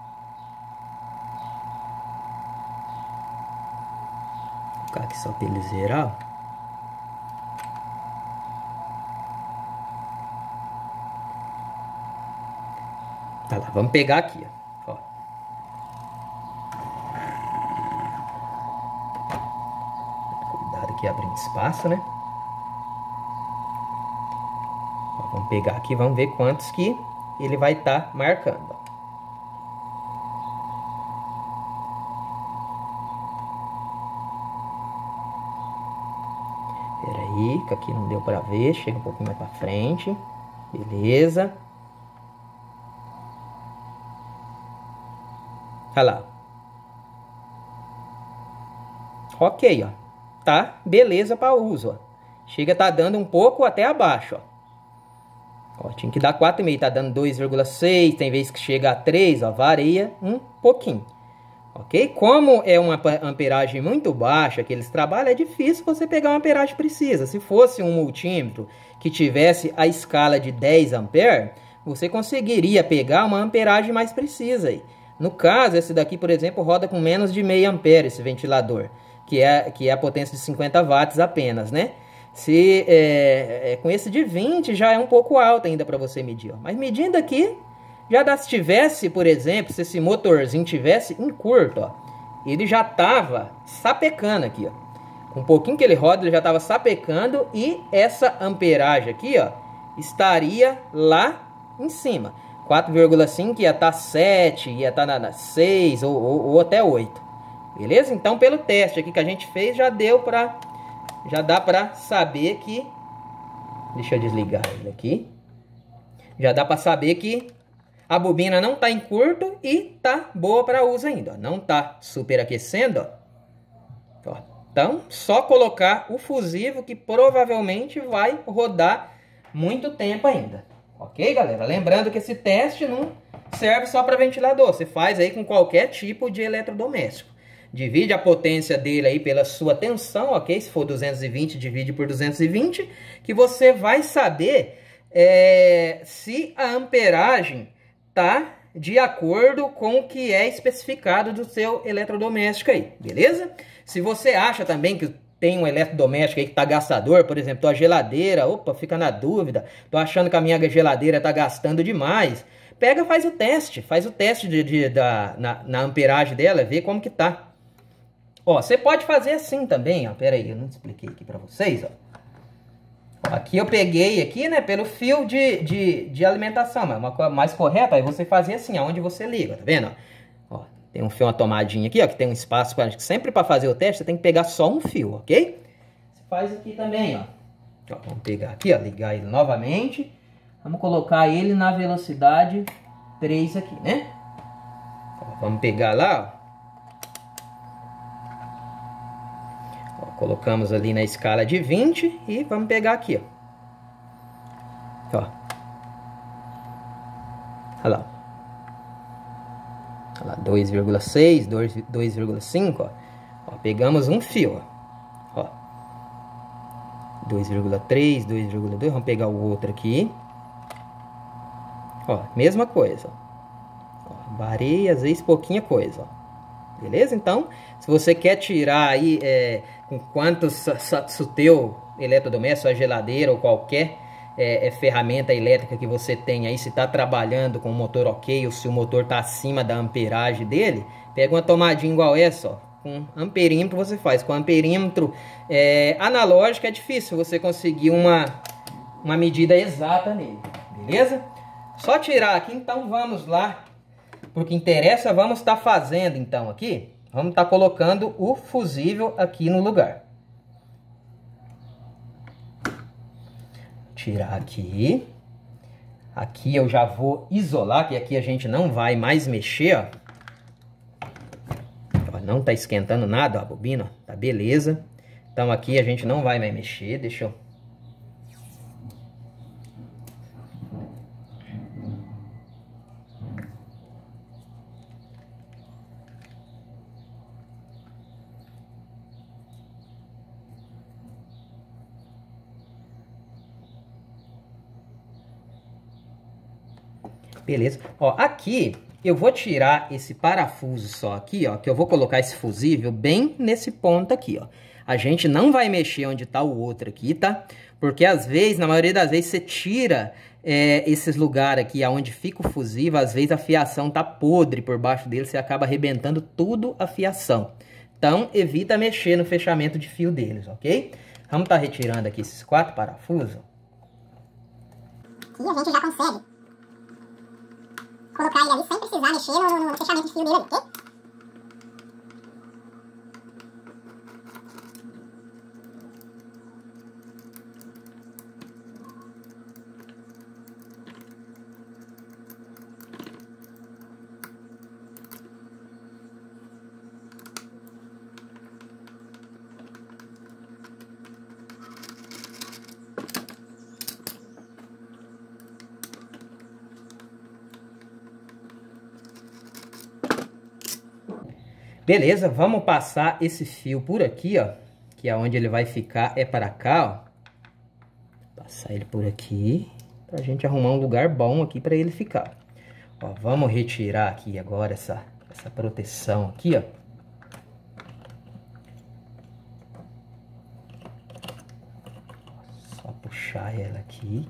Vou colocar aqui só para ele zerar. Tá lá, vamos pegar aqui, ó. Cuidado aqui abrindo espaço, né? Ó, vamos pegar aqui, vamos ver quantos que ele vai estar tá marcando. Pera aí, que aqui não deu para ver. Chega um pouquinho mais para frente. Beleza. Olha lá. Ok, ó. Tá beleza para uso, ó. Chega tá dando um pouco até abaixo, ó. Ó, tinha que dar quatro vírgula cinco, tá dando dois vírgula seis, tem vezes que chega a três, ó, varia um pouquinho. Ok? Como é uma amperagem muito baixa que eles trabalham, é difícil você pegar uma amperagem precisa. Se fosse um multímetro que tivesse a escala de dez amperes, você conseguiria pegar uma amperagem mais precisa aí. No caso, esse daqui, por exemplo, roda com menos de meio ampere esse ventilador, que é, que é a potência de cinquenta watts apenas, né? Se é, é, com esse de vinte já é um pouco alto ainda para você medir, ó. Mas medindo aqui, já dá, se tivesse, por exemplo, se esse motorzinho tivesse em curto, ó, ele já tava sapecando aqui, ó. Com um pouquinho que ele roda, ele já tava sapecando e essa amperagem aqui, ó, estaria lá em cima. quatro vírgula cinco ia estar sete, ia estar na seis ou, ou, ou até oito. Beleza? Então, pelo teste aqui que a gente fez, já deu para já dá para saber que, deixa eu desligar ele aqui. Já dá para saber que a bobina não está em curto e tá boa para uso ainda, ó. Não está superaquecendo, ó. Ó. Então, só colocar o fusível que provavelmente vai rodar muito tempo ainda. Ok, galera? Lembrando que esse teste não serve só para ventilador. Você faz aí com qualquer tipo de eletrodoméstico. Divide a potência dele aí pela sua tensão, ok? Se for duzentos e vinte, divide por duzentos e vinte, que você vai saber é, se a amperagem tá de acordo com o que é especificado do seu eletrodoméstico aí, beleza? Se você acha também que tem um eletrodoméstico aí que tá gastador, por exemplo, tua geladeira, opa, fica na dúvida, tô achando que a minha geladeira tá gastando demais, pega, faz o teste, faz o teste de, de, da, na, na amperagem dela, vê como que tá. Ó, você pode fazer assim também, ó, pera aí, eu não expliquei aqui pra vocês, ó. Aqui eu peguei aqui, né, pelo fio de, de, de alimentação, mas uma coisa mais correta é você fazer assim, aonde você liga, tá vendo? Ó, tem um fio, uma tomadinha aqui, ó, que tem um espaço para sempre para fazer o teste, você tem que pegar só um fio, ok? Você faz aqui também, ó. Ó, vamos pegar aqui, ó, ligar ele novamente. Vamos colocar ele na velocidade três aqui, né? Ó, vamos pegar lá, ó. Colocamos ali na escala de vinte e vamos pegar aqui, ó. Ó. Olha lá. Olha lá, dois vírgula seis, dois vírgula cinco, ó. Ó. Pegamos um fio, ó. Ó. dois vírgula três, dois vírgula dois, vamos pegar o outro aqui. Ó, mesma coisa, ó. Ó, varia, às vezes pouquinha coisa, ó. Beleza? Então, se você quer tirar aí é, com quantos o teu eletrodoméstico, sua geladeira ou qualquer é, é, ferramenta elétrica que você tem aí, se está trabalhando com o motor ok ou se o motor está acima da amperagem dele, pega uma tomadinha igual essa, ó. Com amperímetro você faz. Com amperímetro é, analógico é difícil você conseguir uma, uma medida exata nele. Beleza? Só tirar aqui, então vamos lá. Por que interessa, vamos estar fazendo então aqui, vamos estar colocando o fusível aqui no lugar. Tirar aqui. Aqui eu já vou isolar, que aqui a gente não vai mais mexer, ó. Ó, não tá esquentando nada, ó, a bobina, ó, tá beleza. Então aqui a gente não vai mais mexer, deixa eu... Beleza. Ó, aqui eu vou tirar esse parafuso só aqui, ó, que eu vou colocar esse fusível bem nesse ponto aqui, ó. A gente não vai mexer onde tá o outro aqui, tá? Porque às vezes, na maioria das vezes, você tira é, esses lugares aqui onde fica o fusível, às vezes a fiação tá podre por baixo dele, você acaba arrebentando tudo a fiação. Então, evita mexer no fechamento de fio deles, ok? Vamos estar retirando aqui esses quatro parafusos. E a gente já consegue colocar ele ali sem precisar mexer no, no, no fechamento de fio dele ali, ok? Beleza, vamos passar esse fio por aqui, ó. Que é onde ele vai ficar, é para cá, ó. Passar ele por aqui, pra gente arrumar um lugar bom aqui para ele ficar. Ó, vamos retirar aqui agora essa, essa proteção aqui, ó. Só puxar ela aqui.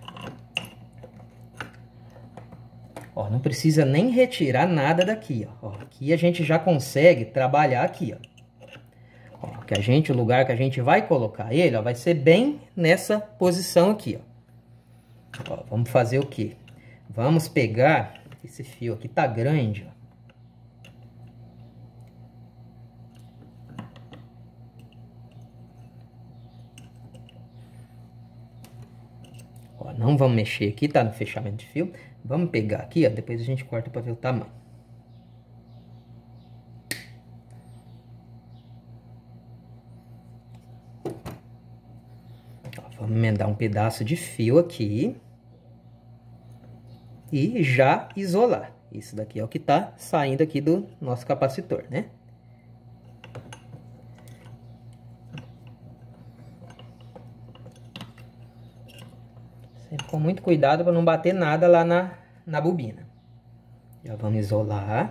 Ó, não precisa nem retirar nada daqui, ó. Ó, aqui a gente já consegue trabalhar aqui, ó. Ó, que a gente, o lugar que a gente vai colocar ele, ó, vai ser bem nessa posição aqui, ó. Ó, vamos fazer o quê? Vamos pegar esse fio aqui, tá grande, ó. Ó, não vamos mexer aqui, tá no fechamento de fio. Vamos pegar aqui, ó, depois a gente corta para ver o tamanho. Ó, vamos emendar um pedaço de fio aqui. E já isolar. Isso daqui é o que tá saindo aqui do nosso capacitor, né? Sempre com muito cuidado para não bater nada lá na, na bobina. Já vamos isolar.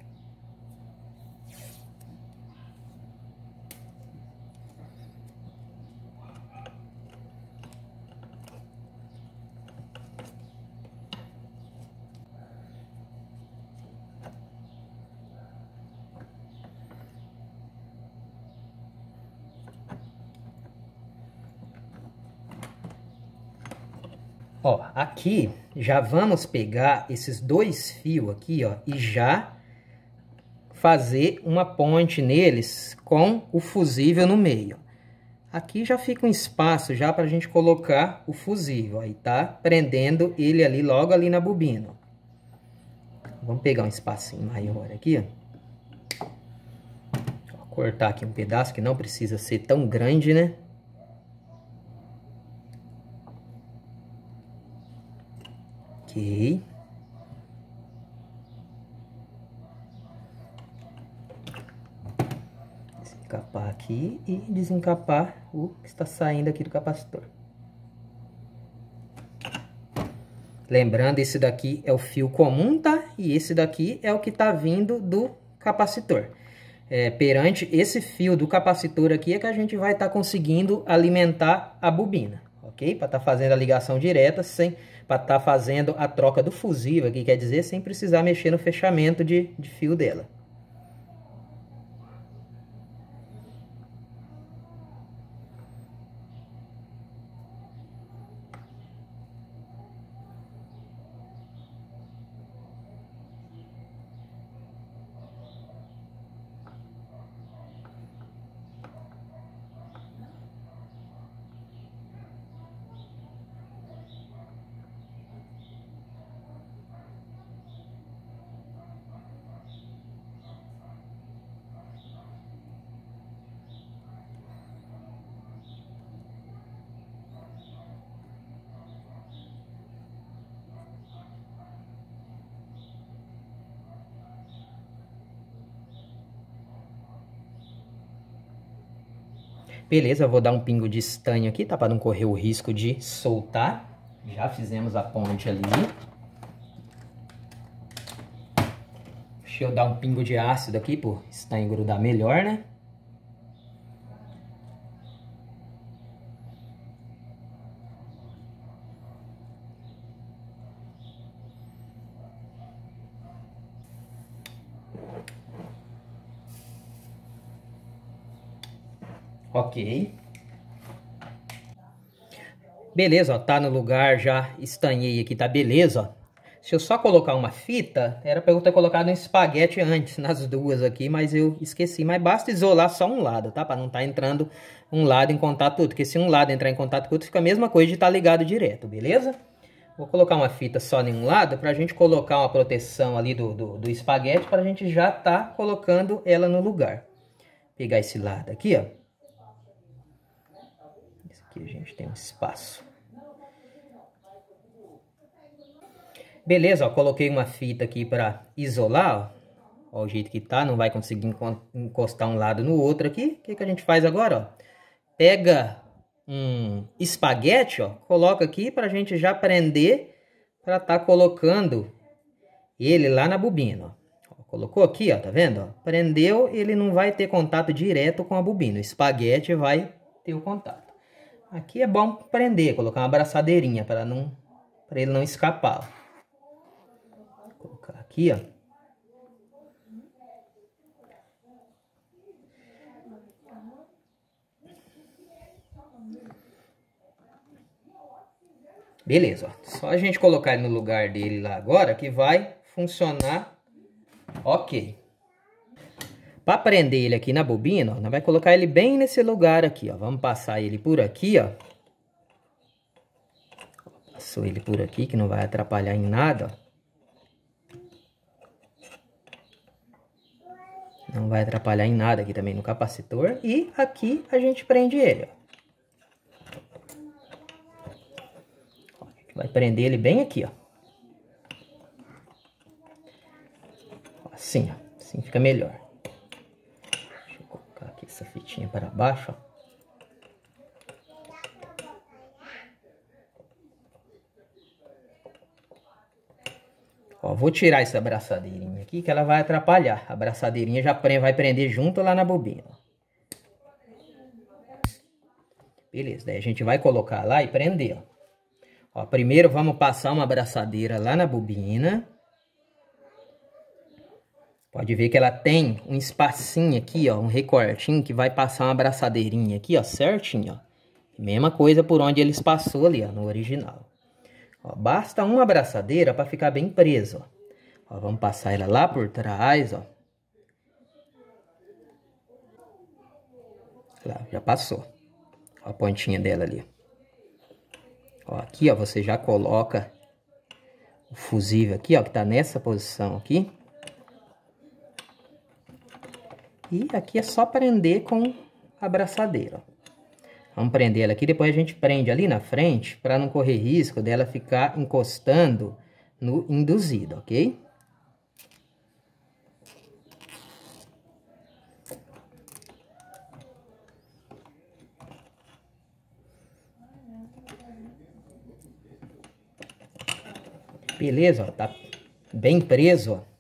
Ó, aqui já vamos pegar esses dois fios aqui, ó, e já fazer uma ponte neles com o fusível no meio. Aqui já fica um espaço já para a gente colocar o fusível, aí tá prendendo ele ali logo ali na bobina. Vamos pegar um espacinho maior aqui, ó. Ó, cortar aqui um pedaço que não precisa ser tão grande, né? Ok. Desencapar aqui e desencapar o que está saindo aqui do capacitor. Lembrando, esse daqui é o fio comum, tá? E esse daqui é o que está vindo do capacitor. É, perante esse fio do capacitor aqui é que a gente vai estar tá conseguindo alimentar a bobina, ok? Para estar tá fazendo a ligação direta, sem, para estar tá fazendo a troca do fusível, aqui quer dizer, sem precisar mexer no fechamento de, de fio dela. Beleza, eu vou dar um pingo de estanho aqui, tá? Para não correr o risco de soltar. Já fizemos a ponte ali. Deixa eu dar um pingo de ácido aqui, pro estanho grudar melhor, né? Ok. Beleza, ó, tá no lugar, já estanhei aqui, tá beleza, ó. Se eu só colocar uma fita, era pra eu ter colocado um espaguete antes, nas duas aqui, mas eu esqueci. Mas basta isolar só um lado, tá? Pra não tá entrando um lado em contato com o outro, porque se um lado entrar em contato com o outro, fica a mesma coisa de estar ligado direto, beleza? Vou colocar uma fita só em um lado, pra gente colocar uma proteção ali do, do, do espaguete, pra gente já tá colocando ela no lugar. Pegar esse lado aqui, ó. Esse aqui a gente tem um espaço. Beleza, ó, coloquei uma fita aqui para isolar, ó, ó, o jeito que tá, não vai conseguir encostar um lado no outro aqui. O que que a gente faz agora, ó? Pega um espaguete, ó, coloca aqui pra gente já prender, para tá colocando ele lá na bobina, ó. Ó, colocou aqui, ó, tá vendo, ó? Prendeu, ele não vai ter contato direto com a bobina, o espaguete vai ter o contato. Aqui é bom prender, colocar uma abraçadeirinha para não, para ele não escapar, ó. Aqui, ó. Beleza, ó. Só a gente colocar ele no lugar dele lá agora que vai funcionar ok. Para prender ele aqui na bobina, ó, nós vai colocar ele bem nesse lugar aqui, ó. Vamos passar ele por aqui, ó. Passou ele por aqui que não vai atrapalhar em nada, ó. Não vai atrapalhar em nada aqui também no capacitor. E aqui a gente prende ele, ó. A gente vai prender ele bem aqui, ó. Assim, ó. Assim fica melhor. Deixa eu colocar aqui essa fitinha para baixo, ó. Ó, vou tirar essa abraçadeirinha aqui, que ela vai atrapalhar. A abraçadeirinha já vai prender junto lá na bobina. Beleza, daí a gente vai colocar lá e prender, ó. Ó, primeiro vamos passar uma abraçadeira lá na bobina. Pode ver que ela tem um espacinho aqui, ó, um recortinho que vai passar uma abraçadeirinha aqui, ó, certinho, ó. Mesma coisa por onde eles passou ali, ó, no original. Ó, basta uma abraçadeira para ficar bem preso, ó. Ó, vamos passar ela lá por trás, ó. Lá, já passou. Ó, a pontinha dela ali. Ó, aqui, ó, você já coloca o fusível aqui, ó, que tá nessa posição aqui. E aqui é só prender com a abraçadeira, ó. Vamos prender ela aqui, depois a gente prende ali na frente, para não correr risco dela ficar encostando no induzido, ok? Beleza, ó, tá bem preso, ó.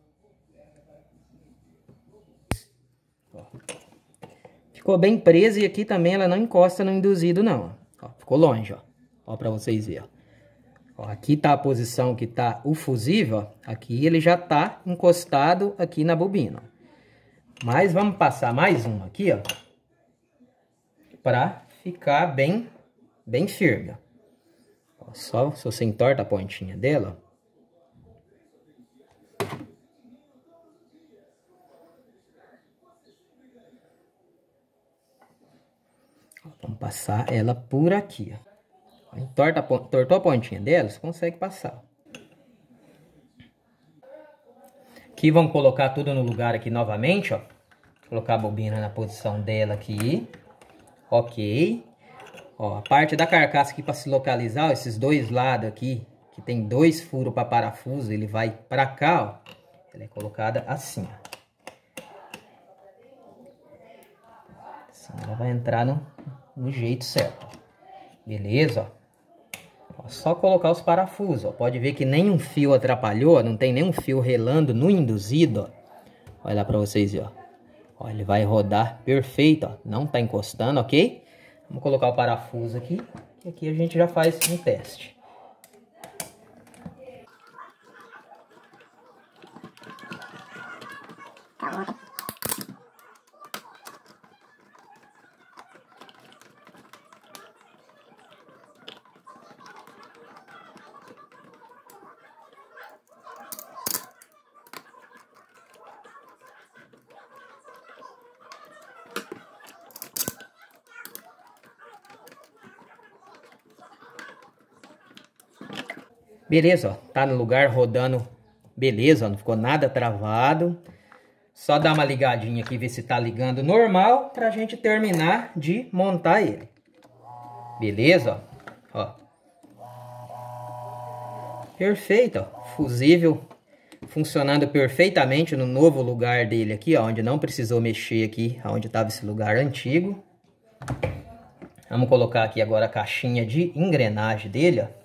Ficou bem presa e aqui também ela não encosta no induzido, não. Ó, ficou longe, ó. Ó, pra vocês verem, ó. Ó, aqui tá a posição que tá o fusível, ó. Aqui ele já tá encostado aqui na bobina, ó. Mas vamos passar mais um aqui, ó. Pra ficar bem, bem firme, ó. Ó, só se você entorta a pontinha dela, ó. Vamos passar ela por aqui, ó. Entorta, tortou a pontinha dela, você consegue passar. Aqui vamos colocar tudo no lugar aqui novamente, ó. Colocar a bobina na posição dela aqui. Ok. Ó, a parte da carcaça aqui para se localizar, ó, esses dois lados aqui, que tem dois furos para parafuso, ele vai para cá, ó. Ela é colocada assim, ó. Assim ela vai entrar no, no jeito certo. Beleza, ó. Ó, só colocar os parafusos, ó. Pode ver que nenhum fio atrapalhou, não tem nenhum fio relando no induzido, ó. Olha lá pra vocês verem, ó. Ó, ele vai rodar perfeito, ó. Não tá encostando, ok? Vamos colocar o parafuso aqui, que aqui a gente já faz um teste. Beleza, ó, tá no lugar rodando, beleza, ó, não ficou nada travado. Só dar uma ligadinha aqui, ver se tá ligando normal, pra gente terminar de montar ele. Beleza, ó. Ó. Perfeito, ó, fusível funcionando perfeitamente no novo lugar dele aqui, ó, onde não precisou mexer aqui, onde estava esse lugar antigo. Vamos colocar aqui agora a caixinha de engrenagem dele, ó.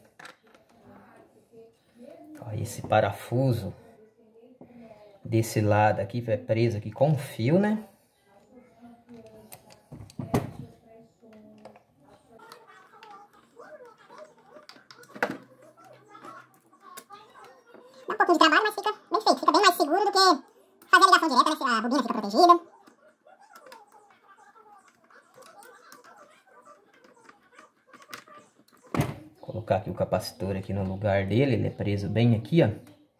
Esse parafuso desse lado aqui vai preso aqui com fio, né? Dá um pouquinho de trabalho, mas fica bem feito. Fica bem mais seguro do que fazer a ligação direta, né? Se a bobina fica protegida. Colocar aqui o capacitor aqui no lugar dele, ele é preso bem aqui, ó.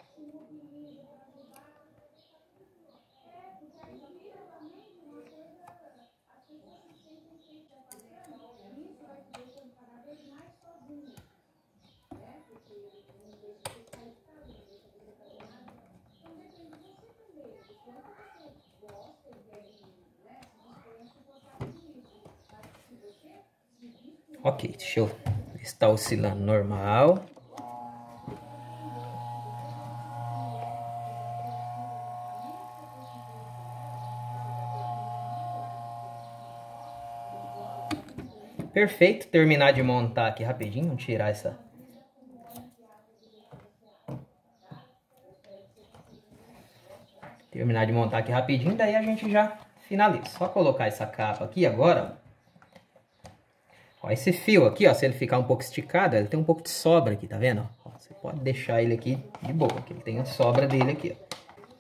Ok, deixa eu ver se está oscilando normal. Perfeito, terminar de montar aqui rapidinho, vamos tirar essa... Terminar de montar aqui rapidinho, daí a gente já finaliza. Só colocar essa capa aqui agora, ó. Ó, esse fio aqui, ó, se ele ficar um pouco esticado, ele tem um pouco de sobra aqui, tá vendo? Ó, você pode deixar ele aqui de boa, que ele tem a sobra dele aqui, ó.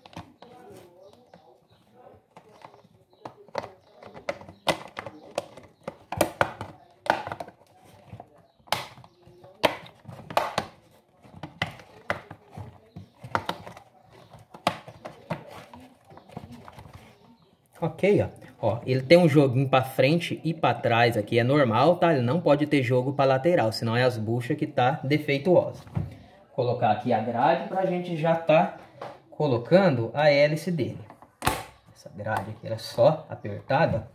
Ok, ó. Ó, ele tem um joguinho para frente e para trás aqui, é normal, tá? Ele não pode ter jogo para lateral, senão é as buchas que tá defeituosa. Vou colocar aqui a grade pra gente já tá colocando a hélice dele. Essa grade aqui era só apertada.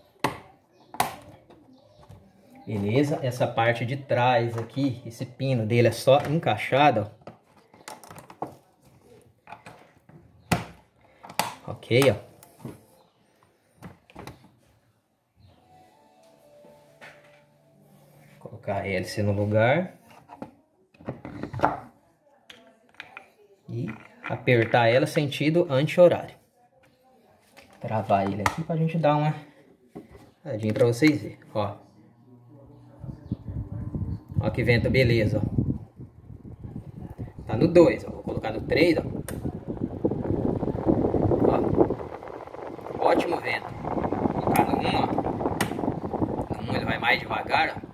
Beleza? Essa parte de trás aqui, esse pino dele é só encaixado, ó. Ok, ó. Colocar a hélice no lugar e apertar ela sentido anti-horário. Travar ele aqui pra gente dar uma olhadinha pra vocês verem, ó. Ó que vento, beleza, ó. Tá no dois, ó. Vou colocar no três, ó. Ó. Ótimo vento. Vou colocar no um, ó. No um ele vai mais devagar, ó.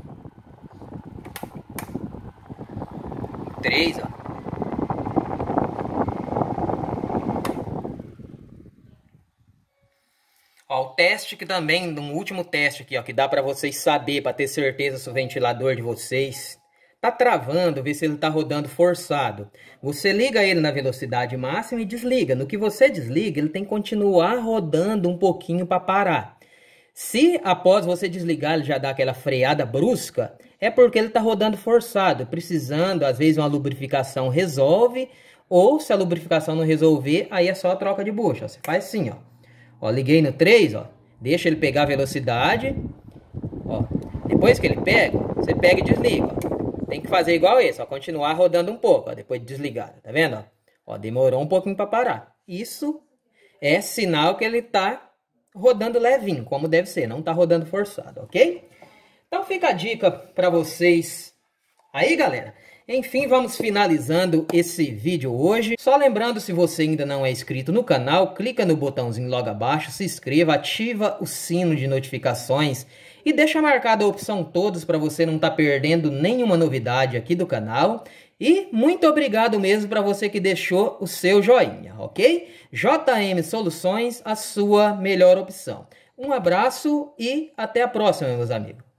três, ó. Ó, o teste que também, no último teste aqui, ó, que dá para vocês saber, para ter certeza se o ventilador de vocês tá travando, ver se ele tá rodando forçado. Você liga ele na velocidade máxima e desliga. No que você desliga, ele tem que continuar rodando um pouquinho para parar. Se após você desligar ele já dá aquela freada brusca, é porque ele está rodando forçado, precisando, às vezes uma lubrificação resolve, ou se a lubrificação não resolver, aí é só a troca de bucha. Você faz assim, ó. Ó, liguei no três, ó, Deixa ele pegar a velocidade. Ó, depois que ele pega, você pega e desliga. Ó. Tem que fazer igual esse, ó, continuar rodando um pouco, ó, depois de desligado, tá vendo? Ó? Ó, demorou um pouquinho para parar. Isso é sinal que ele tá rodando levinho, como deve ser, não tá rodando forçado, ok? Então fica a dica para vocês aí, galera. Enfim, vamos finalizando esse vídeo hoje. Só lembrando, se você ainda não é inscrito no canal, clica no botãozinho logo abaixo, se inscreva, ativa o sino de notificações e deixa marcada a opção todos para você não estar perdendo nenhuma novidade aqui do canal. E muito obrigado mesmo para você que deixou o seu joinha, ok? J M Soluções, a sua melhor opção. Um abraço e até a próxima, meus amigos.